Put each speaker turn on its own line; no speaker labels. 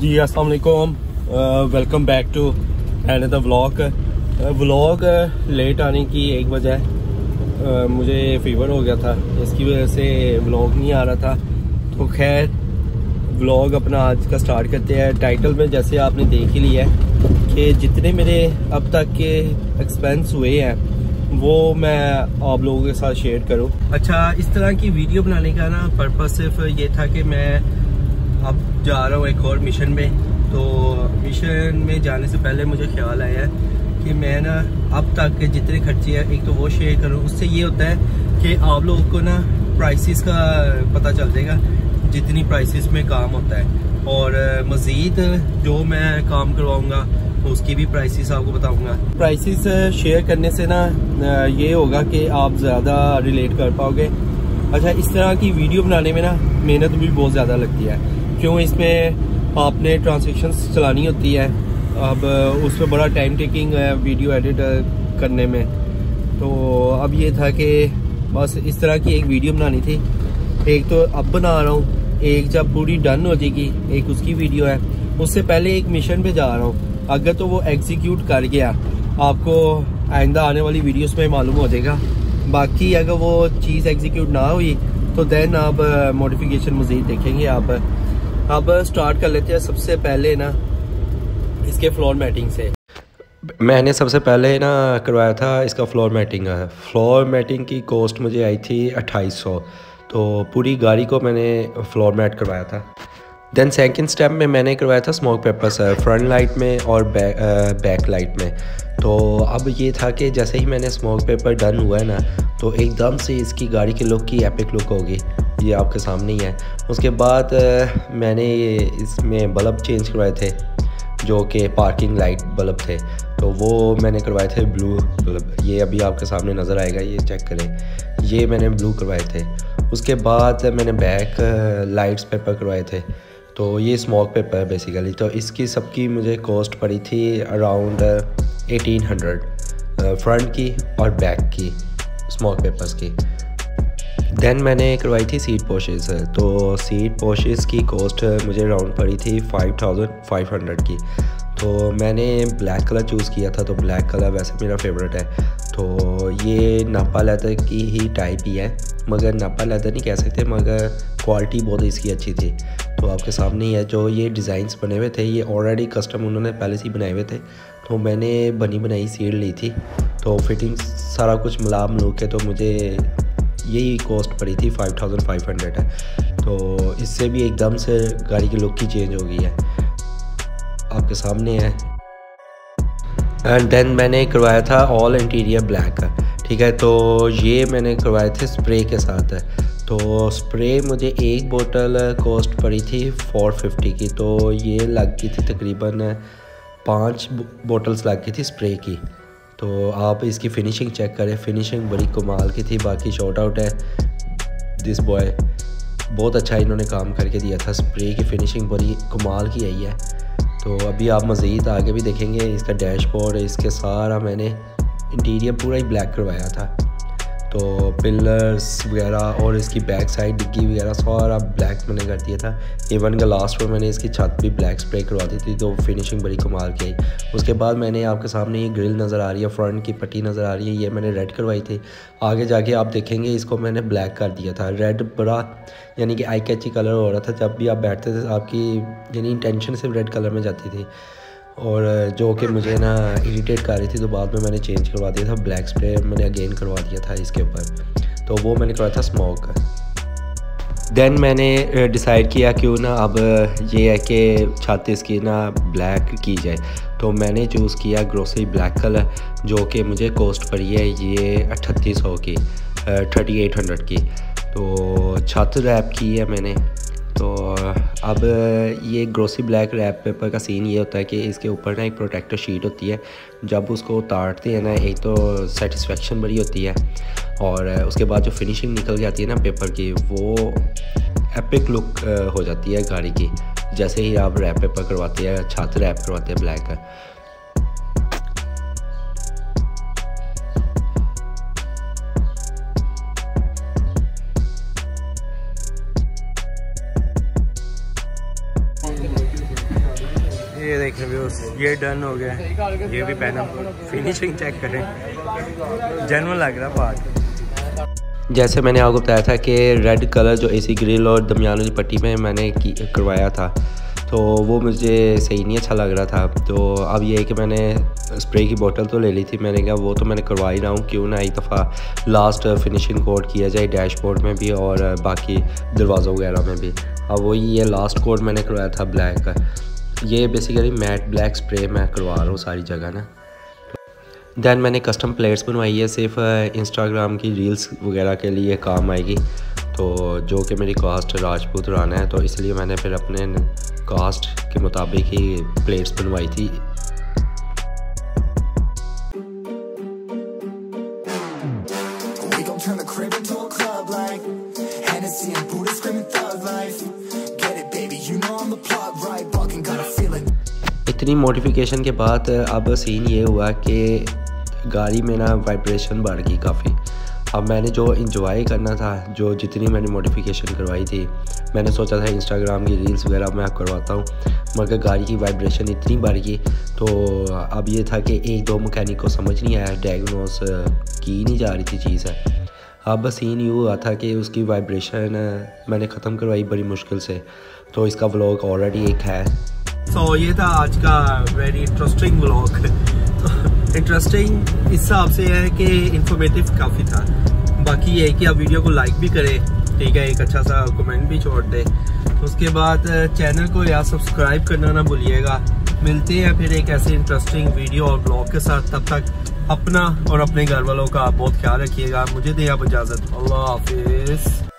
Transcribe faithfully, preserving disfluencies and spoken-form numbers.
जी अस्सलाम वालेकुम, welcome back to another vlog. Vlog late आने की एक वजह uh, मुझे फीवर हो गया था, इसकी वजह से व्लॉग नहीं आ रहा था। तो खैर व्लॉग अपना आज का स्टार्ट करते हैं। टाइटल में जैसे आपने देख ही लिया है कि जितने मेरे अब तक के एक्सपेंस हुए हैं वो मैं आप लोगों के साथ शेयर करूं। अच्छा, इस तरह की वीडियो बनाने का ना पर्पस सिर्फ ये था कि मैं अब जा रहा हूँ एक और मिशन में। तो मिशन में जाने से पहले मुझे ख्याल आया कि मैं ना अब तक के जितने खर्चे हैं एक तो वो शेयर करूँ। उससे ये होता है कि आप लोगों को ना प्राइसेस का पता चल जाएगा, जितनी प्राइसेस में काम होता है। और मज़ीद जो मैं काम करवाऊँगा उसकी भी प्राइसेस आपको बताऊँगा। प्राइसेस शेयर करने से ना ये होगा कि आप ज़्यादा रिलेट कर पाओगे। अच्छा, इस तरह की वीडियो बनाने में ना मेहनत भी बहुत ज़्यादा लगती है, क्यों इसमें आपने ट्रांसलेशंस चलानी होती है। अब उसमें बड़ा टाइम टेकिंग है वीडियो एडिट करने में। तो अब ये था कि बस इस तरह की एक वीडियो बनानी थी। एक तो अब बना रहा हूँ, एक जब पूरी डन हो जाएगी एक उसकी वीडियो है। उससे पहले एक मिशन पे जा रहा हूँ, अगर तो वो एग्जीक्यूट कर गया आपको आइंदा आने वाली वीडियोस में मालूम हो जाएगा। बाकी अगर वो चीज़ एग्जीक्यूट ना हुई तो देन आप मॉडिफिकेशन मज़ीद देखेंगे आप। अब स्टार्ट कर लेते हैं सबसे पहले ना इसके फ्लोर मैटिंग से। मैंने सबसे पहले ना करवाया था इसका फ्लोर मैटिंग। फ्लोर मैटिंग की कॉस्ट मुझे आई थी अट्ठाईस सौ। तो पूरी गाड़ी को मैंने फ्लोर मैट करवाया था। देन सेकंड स्टेप में मैंने करवाया था स्मोक पेपर्स फ्रंट लाइट में और बैक बैक लाइट में। तो अब ये था कि जैसे ही मैंने स्मोक पेपर डन हुआ है ना तो एकदम से इसकी गाड़ी की लुक की एपिक लुक होगी, ये आपके सामने ही है। उसके बाद मैंने इसमें बल्ब चेंज करवाए थे जो कि पार्किंग लाइट बल्ब थे, तो वो मैंने करवाए थे ब्लू बल्ब। ये अभी आपके सामने नज़र आएगा, ये चेक करें, ये मैंने ब्लू करवाए थे। उसके बाद मैंने बैक लाइट्स पेपर करवाए थे, तो ये स्मोक पेपर है बेसिकली। तो इसकी सबकी मुझे कॉस्ट पड़ी थी अराउंड एटीन हंड्रेड फ्रंट की और बैक की स्मोक पेपर्स की। देन मैंने करवाई थी सीट पोशेस। तो सीट पोशेस की कॉस्ट मुझे राउंड पड़ी थी फाइव थाउजेंड फाइव हंड्रेड की। तो मैंने ब्लैक कलर चूज़ किया था, तो ब्लैक कलर वैसे मेरा फेवरेट है। तो ये नापा लेदर की ही टाइप ही है, मगर नापा लेदर नहीं कह सकते, मगर क्वालिटी बहुत इसकी अच्छी थी। तो आपके सामने ही है, जो ये डिज़ाइंस बने हुए थे ये ऑलरेडी कस्टम उन्होंने पहले से ही बनाए हुए थे। तो मैंने बनी बनाई सीट ली थी, तो फिटिंग सारा कुछ मिला मिलू के तो मुझे यही कॉस्ट पड़ी थी फाइव थाउजेंड फाइव हंड्रेड है। तो इससे भी एकदम से गाड़ी की लुक ही चेंज हो गई है, आपके सामने है। एंड देन मैंने करवाया था ऑल इंटीरियर ब्लैक, ठीक है। तो ये मैंने करवाए थे स्प्रे के साथ। तो स्प्रे मुझे एक बोतल कॉस्ट पड़ी थी फोर फिफ्टी की। तो ये लग गई थी तकरीबन पाँच बोतल्स लग गई थी स्प्रे की। तो आप इसकी फ़िनिशिंग चेक करें, फ़िनिशिंग बड़ी कमाल की थी। बाकी शॉर्ट आउट है दिस बॉय, बहुत अच्छा इन्होंने काम करके दिया था। स्प्रे की फ़िनिशिंग बड़ी कमाल की आई है। तो अभी आप मज़ीद आगे भी देखेंगे इसका डैशबोर्ड, इसके सारा मैंने इंटीरियर पूरा ही ब्लैक करवाया था। तो पिलर्स वगैरह और इसकी बैक साइड डिग्गी वगैरह सारा ब्लैक मैंने कर दिया था। इवन का लास्ट में मैंने इसकी छत भी ब्लैक स्प्रे करवा दी थी, तो फिनिशिंग बड़ी कमाल की आई। उसके बाद मैंने आपके सामने ये ग्रिल नज़र आ रही है, फ्रंट की पट्टी नज़र आ रही है, ये मैंने रेड करवाई थी। आगे जाके आप देखेंगे इसको मैंने ब्लैक कर दिया था। रेड बड़ा यानी कि आई कैची कलर हो रहा था, जब भी आप बैठते थे आपकी यानी इंटेंशन सिर्फ रेड कलर में जाती थी, और जो कि मुझे ना इरिटेट कर रही थी। तो बाद में मैंने चेंज करवा दिया था, ब्लैक स्प्रे मैंने अगेन करवा दिया था इसके ऊपर। तो वो मैंने करवाया था स्मोक। देन मैंने डिसाइड किया क्यों ना अब ये है कि छत इसकी ना ब्लैक की जाए। तो मैंने चूज़ किया ग्रोसरी ब्लैक कलर, जो कि मुझे कॉस्ट पड़ी है ये अठतीस सौ की, थर्टी एट हंड्रेड की। तो छत रैप की है मैंने। तो अब ये ग्रोसरी ब्लैक रैप पेपर का सीन ये होता है कि इसके ऊपर ना एक प्रोटेक्टर शीट होती है। जब उसको उतारते हैं ना एक तो सेटिस्फेक्शन बड़ी होती है, और उसके बाद जो फिनिशिंग निकल जाती है ना पेपर की, वो एपिक लुक हो जाती है गाड़ी की। जैसे ही आप रैप पेपर करवाते हैं, छत रैप करवाते हैं ब्लैक का। ये देखें व्यूज, ये डन हो गया, ये भी पहना, फिनिशिंग चेक करें, जेन्युइन लग रहा पार्ट। जैसे मैंने आपको बताया था कि रेड कलर जो एसी ग्रिल और दरमियान वाली पट्टी में मैंने करवाया था, तो वो मुझे सही नहीं अच्छा लग रहा था। तो अब ये है कि मैंने स्प्रे की बोतल तो ले ली थी, मैंने कहा वो तो मैंने करवा ही रहा हूँ, क्यों ना एक दफ़ा लास्ट फिनिशिंग कोट किया जाए डैशबोर्ड में भी और बाकी दरवाज़ों वगैरह में भी। अब वही ये लास्ट कोट मैंने करवाया था ब्लैक का। ये बेसिकली मैट ब्लैक स्प्रे मैं करवा रहा हूँ सारी जगह ना। दैन मैंने कस्टम प्लेट्स बनवाई है, सिर्फ इंस्टाग्राम की रील्स वगैरह के लिए काम आएगी, तो जो कि मेरी कास्ट राजपूत राना है, तो इसलिए मैंने फिर अपने कास्ट के मुताबिक ही प्लेट्स बनवाई थी। इतनी मॉडिफिकेशन के बाद अब सीन ये हुआ कि गाड़ी में ना वाइब्रेशन बढ़ गई काफ़ी। अब मैंने जो इंजॉय करना था, जो जितनी मैंने मॉडिफिकेशन करवाई थी, मैंने सोचा था इंस्टाग्राम की रील्स वगैरह मैं करवाता हूँ, मगर गाड़ी की वाइब्रेशन इतनी बढ़ गई। तो अब ये था कि एक दो मैकेनिक को समझ नहीं आया, डायग्नोस की नहीं जा रही थी चीज़ है। अब सीन यूँ हुआ था कि उसकी वाइब्रेशन मैंने ख़त्म करवाई बड़ी मुश्किल से, तो इसका व्लॉग ऑलरेडी एक है। तो so, ये था आज का वेरी इंटरेस्टिंग व्लॉग। इंटरेस्टिंग इस हिसाब से है कि इंफॉर्मेटिव काफ़ी था। बाकी ये है कि आप वीडियो को लाइक भी करें, ठीक है, एक अच्छा सा कमेंट भी छोड़ दें। तो उसके बाद चैनल को यार सब्सक्राइब करना ना भूलिएगा। मिलते हैं फिर एक ऐसे इंटरेस्टिंग वीडियो और ब्लॉग के साथ। तब तक अपना और अपने घर वालों का बहुत ख्याल रखिएगा। मुझे दें आप इजाज़त। अल्लाह हाफिज़।